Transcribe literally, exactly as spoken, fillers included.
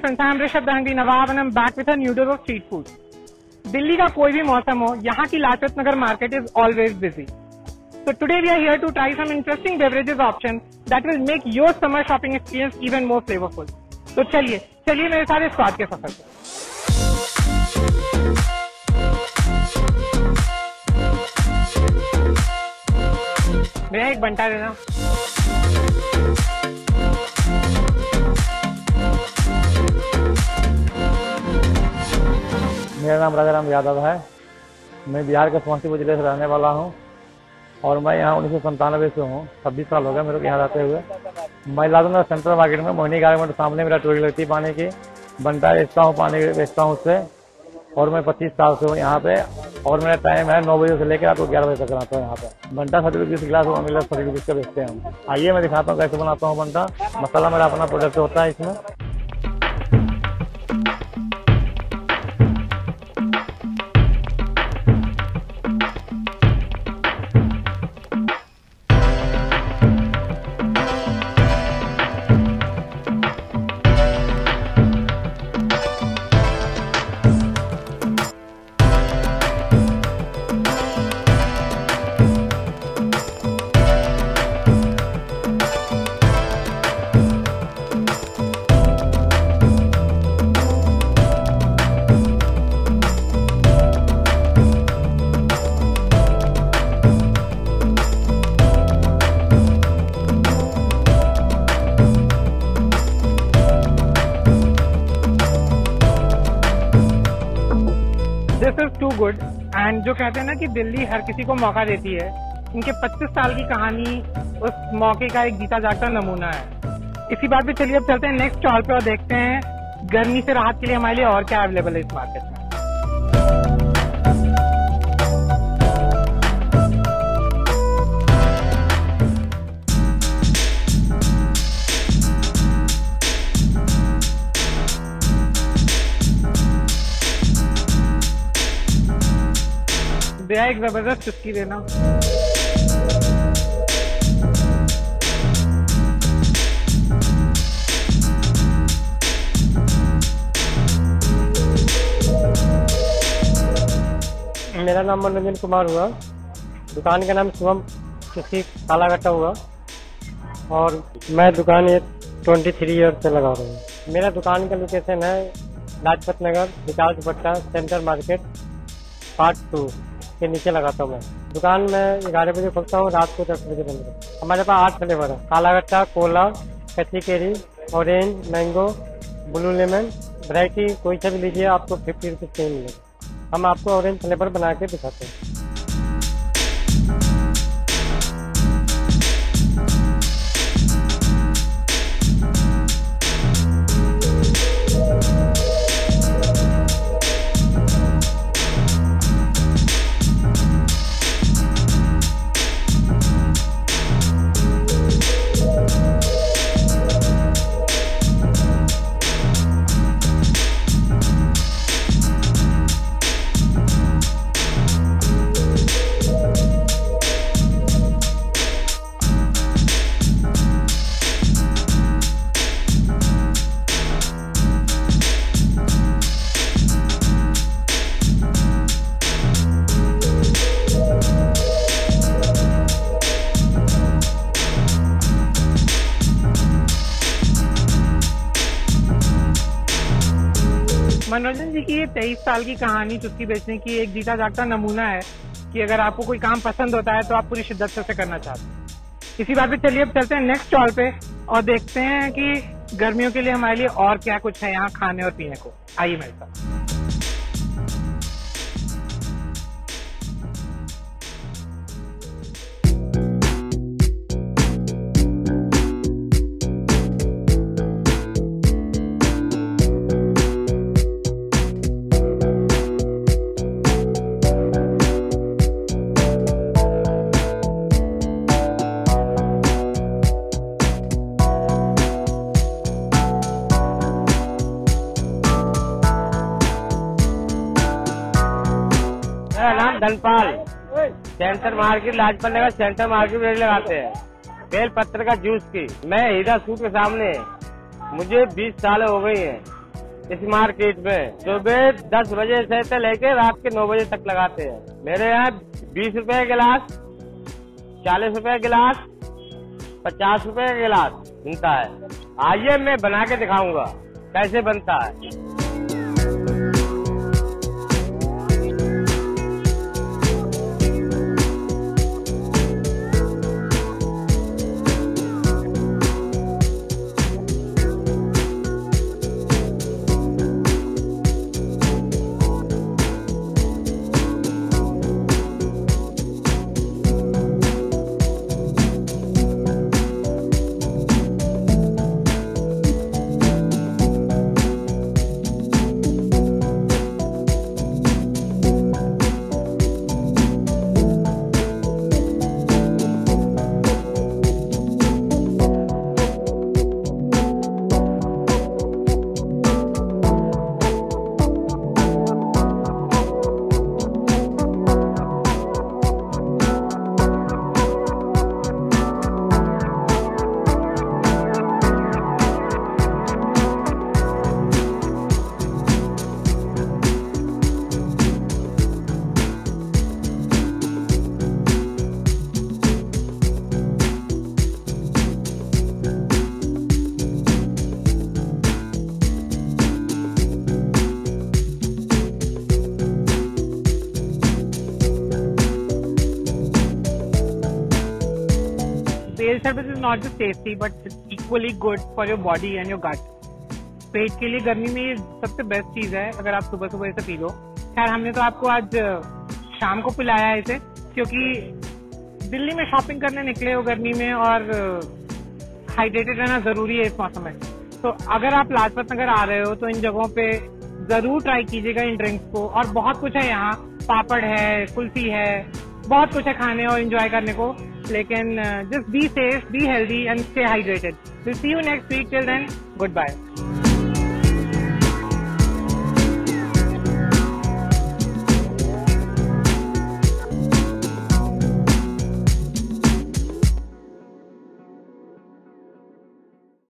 friends, I am Rishabh Dhangi Nawab and I am back with a new dose of street food. Delhi का कोई भी मौसम हो, यहाँ की Lajpat Nagar market is always busy. So today we are here to try some interesting beverages options that will make your summer shopping experience even more flavorful. तो चलिए, चलिए मेरे साथ इस स्वाद के सफर पर। भैया एक बंटा देना। मेरा नाम राजाराम यादव है। मैं बिहार के समस्तीपुर जिले से रहने वाला हूं और मैं यहाँ उन्नीस सौ संतानवे से हूँ। छब्बीस साल हो गया मेरे को यहाँ रहते हुए। मैं लादूंगा सेंट्रल मार्केट में मोहिनी गारमेंट सामने मेरा टोरी लगती है पानी की। बंटा बेचता हूँ, पानी बेचता हूँ उससे और मैं पच्चीस साल से हूँ यहाँ पे और मेरा टाइम है नौ बजे से लेकर आपको ग्यारह बजे तक रहता हूँ यहाँ पे। बंटा थर्टी रुपीज गिलास और मिला थर्टी रुपीज का बेचते हैं हम। आइए मैं दिखाता हूँ कैसे बनाता हूँ बंटा। मसाला मेरा अपना प्रोडक्ट होता है इसमें। This is too good and जो कहते हैं ना कि दिल्ली हर किसी को मौका देती है, इनके पच्चीस साल की कहानी उस मौके का एक जीता जागता नमूना है। इसी बात पे चलिए अब चलते हैं नेक्स्ट स्टॉल पे और देखते हैं गर्मी से राहत के लिए हमारे लिए और क्या अवेलेबल है इस मार्केट में। भैया एक जबरदस्त चुस्की देना। मेरा नाम मनोरंजन कुमार हुआ। दुकान का नाम शुभम चुस्की कालागट्टा हुआ और मैं दुकान ये ट्वेंटी थ्री ईयर से लगा रहा हूँ। मेरा दुकान का लोकेशन है Lajpat Nagar Vikas Dupatta centre market part two के नीचे लगाता हूँ मैं। दुकान में ग्यारह बजे खोलता हूँ, रात को दस बजे बंद करता हूँ। हमारे पास आठ फ्लेवर है, कालागट्टा, कोला, कच्ची केरी, orange, mango, blue lemon. Variety कोई सा भी लीजिए आपको फिफ्टी रुपीज से ही मिलेगा। हम आपको ऑरेंज फ्लेवर बना के दिखाते हैं। मनोरंजन जी की ये तेईस साल की कहानी चुस्की बेचने की एक जीता जागता नमूना है कि अगर आपको कोई काम पसंद होता है तो आप पूरी शिद्दत से उसे करना चाहते हैं। इसी बात पे चलिए अब चलते हैं नेक्स्ट स्टॉल पे और देखते हैं कि गर्मियों के लिए हमारे लिए और क्या कुछ है यहाँ खाने और पीने को। आइए मेरे साथ। मेरा नाम Dhanpal, centre market Lajpat Nagar centre market में लगाते हैं बेल पत्र का जूस की। मैं हीरा सूट के सामने, मुझे बीस साल हो गई है इस मार्केट में सुबह दस बजे से लेके रात के नौ बजे तक लगाते हैं। मेरे यहाँ बीस रुपए गिलास, चालीस रुपए गिलास, पचास रुपए गिलास बनता है। आइए मैं बना के दिखाऊंगा कैसे बनता है। Bale sherbet is not just tasty but it's equally good for your body and your gut. पेट के लिए गर्मी में ये सबसे बेस्ट चीज है अगर आप सुबह सुबह इसे पी लो। खैर हमने तो आपको आज शाम को पिलाया है इसे, क्योंकि दिल्ली में शॉपिंग करने निकले हो गर्मी में और हाइड्रेटेड रहना जरूरी है इस मौसम में। तो अगर आप लाजपत नगर आ रहे हो तो इन जगहों पे जरूर ट्राई कीजिएगा इन ड्रिंक्स को। और बहुत कुछ है यहाँ, पापड़ है, कुल्फी है, बहुत कुछ है खाने और एंजॉय करने को। लेकिन just be safe, be healthy and stay hydrated. Will see you next week. Till then, good bye.